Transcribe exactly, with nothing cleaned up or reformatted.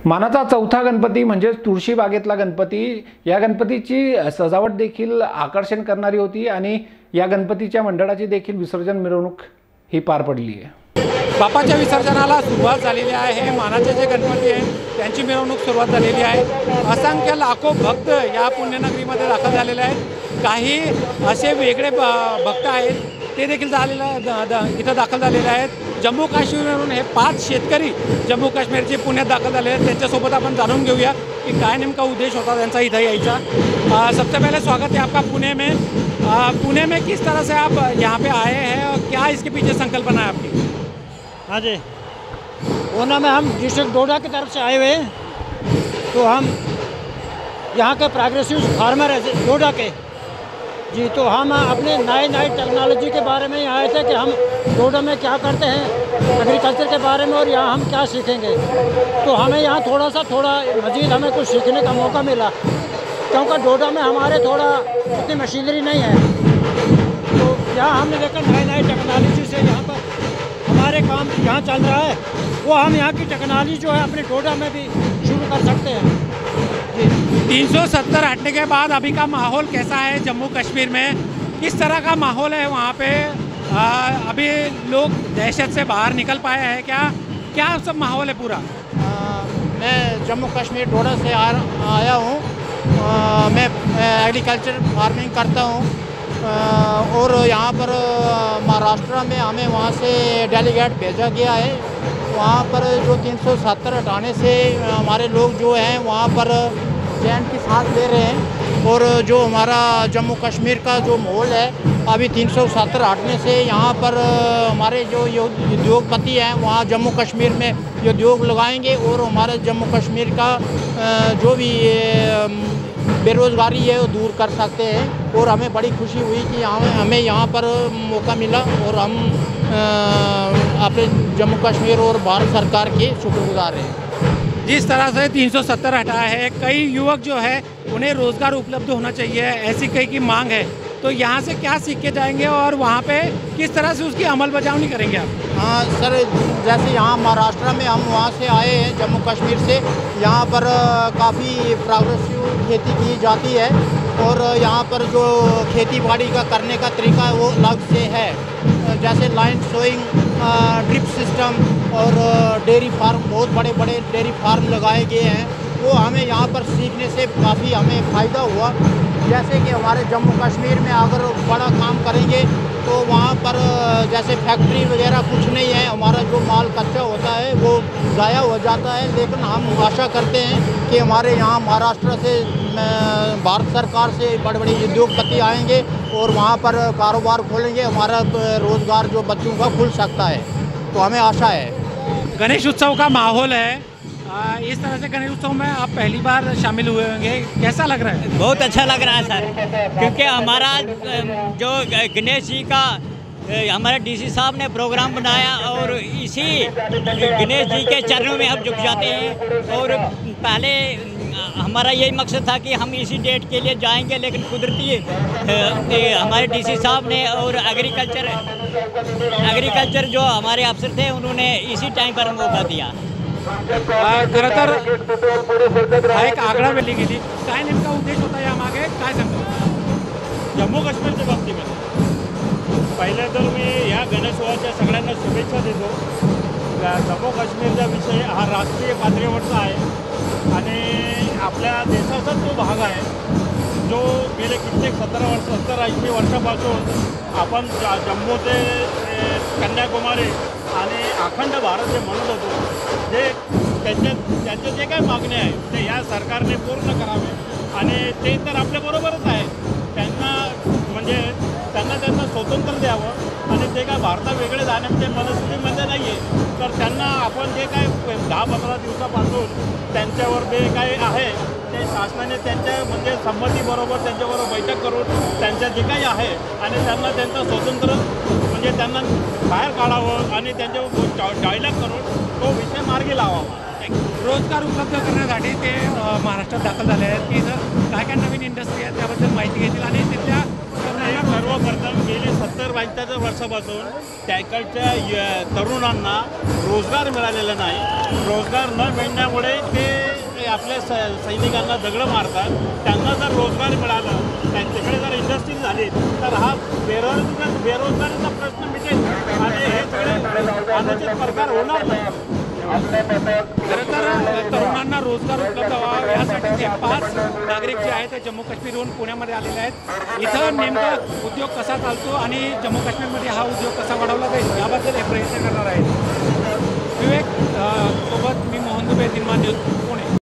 मानाचा चौथा गणपती म्हणजे तुळशीबागेतला गणपती। या गणपतीची सजावट देखील आकर्षण करणारी होती आणि या गणपतीच्या मंडळाची देखील विसर्जन मिरवणूक ही पार पडली आहे। बाप्पाच्या विसर्जनाला सुरुवात झालेली आहे। मानाचे जे गणपती आहेत त्यांची मिरवणूक सुरुवात झालेली आहे। असंख्य लाखो भक्त या पुण्यनगरीमध्ये दाखल झालेले आहेत। काही असे वेगळे भक्त आहेत ते देखील झालेले इथं दाखल झालेले आहेत। जम्मू काश्मीरवरून हे पाच शेतकरी जम्मू काश्मीरचे पुण्यात दाखल झाले हैं। त्यांच्यासोबत आपण जाणून घेऊया कि काय नेमका उद्देश होता त्यांचा इधर यायचा। सबसे पहले स्वागत है आपका पुणे में। आ, पुणे में किस तरह से आप यहाँ पे आए हैं और क्या इसके पीछे संकल्पना है आपकी? हाँ जी, पूना में हम डिस्ट्रिक्ट डोडा की तरफ से आए हुए हैं। तो हम यहाँ के प्रोग्रेसिव फार्मर है डोडा के जी। तो हम अपने नए नए टेक्नोलॉजी के बारे में यहाँ आए थे कि हम डोडा में क्या करते हैं एग्रीकल्चर के बारे में और यहाँ हम क्या सीखेंगे। तो हमें यहाँ थोड़ा सा थोड़ा मज़ीद हमें कुछ सीखने का मौका मिला, क्योंकि डोडा में हमारे थोड़ा इतनी मशीनरी नहीं है। तो यहाँ हमने देखा नए नए टेक्नोलॉजी से यहाँ पर हमारे काम यहाँ चल रहा है, वो हम यहाँ की टेक्नोलॉजी जो है अपने डोडा में भी शुरू कर सकते हैं। तीन सौ सत्तर हटने के बाद अभी का माहौल कैसा है जम्मू कश्मीर में? किस तरह का माहौल है वहाँ पे? आ, अभी लोग दहशत से बाहर निकल पाए हैं क्या? क्या सब माहौल है पूरा? आ, मैं जम्मू कश्मीर डोडा से आ, आया हूँ। मैं एग्रीकल्चर फार्मिंग करता हूँ और यहाँ पर महाराष्ट्र में हमें वहाँ से डेलीगेट भेजा गया है। वहाँ पर जो तीन सौ सत्तर हटाने से हमारे लोग जो हैं वहाँ पर चैन की सांस ले रहे हैं। और जो हमारा जम्मू कश्मीर का जो माहौल है अभी तीन सौ सत्तर हटने से यहाँ पर हमारे जो उद्योगपति हैं वहाँ जम्मू कश्मीर में उद्योग लगाएंगे और हमारे जम्मू कश्मीर का जो भी बेरोज़गारी है वो दूर कर सकते हैं। और हमें बड़ी खुशी हुई कि हमें हमें यहाँ पर मौका मिला और हम अपने जम्मू कश्मीर और भारत सरकार के शुक्रगुजार हैं। जिस तरह से तीन सौ सत्तर हटाया है, कई युवक जो है उन्हें रोज़गार उपलब्ध होना चाहिए, ऐसी कई की मांग है। तो यहाँ से क्या सीख के जाएंगे और वहाँ पे किस तरह से उसकी अमल बजावनी करेंगे आप? हाँ सर, जैसे यहाँ महाराष्ट्र में हम वहाँ से आए हैं जम्मू कश्मीर से। यहाँ पर काफ़ी प्रोग्रेसिव खेती की जाती है और यहाँ पर जो खेती बाड़ी का करने का तरीका है वो अलग से है। जैसे लाइन सोइंग, ड्रिप सिस्टम और डेयरी फार्म, बहुत बड़े बड़े डेयरी फार्म लगाए गए हैं। वो हमें यहाँ पर सीखने से काफ़ी हमें फ़ायदा हुआ। जैसे कि हमारे जम्मू कश्मीर में अगर बड़ा काम करेंगे तो वहाँ पर जैसे फैक्ट्री वगैरह कुछ नहीं है, हमारा जो माल कच्चा होता है वो ज़ाया हो जाता है। लेकिन हम आशा करते हैं कि हमारे यहाँ महाराष्ट्र से भारत सरकार से बड़े बड़े उद्योगपति आएंगे और वहाँ पर कारोबार खोलेंगे, हमारा रोज़गार जो बच्चों का खुल सकता है। तो हमें आशा है। गणेश उत्सव का माहौल है, इस तरह से गणेश उत्सव में आप पहली बार शामिल हुए होंगे, कैसा लग रहा है? बहुत अच्छा लग रहा है सर, क्योंकि हमारा जो गणेश जी का हमारे डीसी साहब ने प्रोग्राम बनाया और इसी गणेश जी के चरणों में हम झुक जाते हैं। और पहले हमारा यही मकसद था कि हम इसी डेट के लिए जाएंगे, लेकिन कुदरती हमारे डीसी साहब ने और एग्रीकल्चर एग्रीकल्चर जो हमारे अफसर थे उन्होंने इसी टाइम पर मौका दिया। खरं तर हा एक आगळा वेळी गेली, काय नेमका उद्देश होता यामागे, काय सांगतो? जम्मू काश्मीरच्या बाबतीमध्ये पहिले तर मी या गणेशोत्सवाच्या सगळ्यांना शुभेच्छा देतो। जम्मू काश्मीरचा विषय हा राष्ट्रीय पातळीवरचा आहे आणि आपल्या देशाचाच तो भाग आहे जो गेले कित्येक सतरा वर्ष सत्तर ऐंशी वर्षापासून आपण जम्मू ते कन्याकुमारी आणि अखंड भारत जे म्हणत होतो, जे त्यांच्या त्यांचे जे काही मागणे आहे ते या सरकारने पूर्ण करावे आणि ते तर आपल्याबरोबरच आहे। त्यांना म्हणजे त्यांना त्यांना स्वातंत्र्य द्यावं आणि ते काय भारता वेगळे जाण्याच्या मनस्थितीमध्ये नाही आहे। तर त्यांना आपण जे काय दहा पंधरा दिवसापासून त्यांच्यावर जे काही आहे ते शासनाने त्यांच्या म्हणजे संमतीबरोबर त्यांच्याबरोबर बैठक करून त्यांच्या जे काही आहे आणि त्यांना त्यांचं स्वातंत्र्य म्हणजे त्यांना बाहेर काढावं आणि त्यांच्यावर डायलॉग करून तो विषय मार्गी लावावा। रोजगार उपलब्ध करण्यासाठी ते महाराष्ट्रात दाखल झाले आहेत की काय काय नवीन इंडस्ट्री आहेत त्याबद्दल माहिती घेतील आणि तिथल्या सर्वप्रथम गेली सत्तर पंच्याहत्तर वर्षापासून त्याकडच्या तरुणांना रोजगार मिळालेला नाही। रोजगार न मिळण्यामुळे ते आपल्या स सैनिकांना दगडं मारतात, त्यांना जर रोजगार मिळाला, त्यांच्याकडे जर इंडस्ट्री झाली तर हा बेरोजगार बेरोजगारीचा प्रश्न मिटेल आणि हे सगळे अनुचित प्रकार होणार नाही. खरं तर तरुणांना रोजगार उपलब्ध व्हावा यासाठी ते पाच नागरिक जे आहेत ते जम्मू काश्मीरहून पुण्यामध्ये आलेले आहेत. इथं नेमका उद्योग कसा चालतो आणि जम्मू काश्मीरमध्ये हा उद्योग कसा वाढवला जाईल याबद्दल हे प्रयत्न करणार आहेत. विवेक सोबत मी मोहन दुबे, दिनमान न्यूज, पुणे.